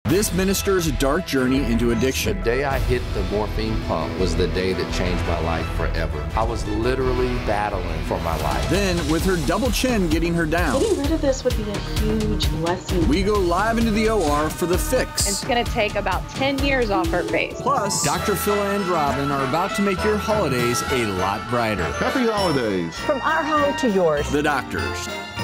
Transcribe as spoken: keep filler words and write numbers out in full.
This minister's dark journey into addiction. The day I hit the morphine pump was the day that changed my life forever. I was literally battling for my life. Then, with her double chin getting her down, getting rid of this would be a huge blessing. We go live into the O R for the fix. It's going to take about ten years off her face. Plus, Doctor Phil and Robin are about to make your holidays a lot brighter. Happy holidays. From our home to yours. The doctors.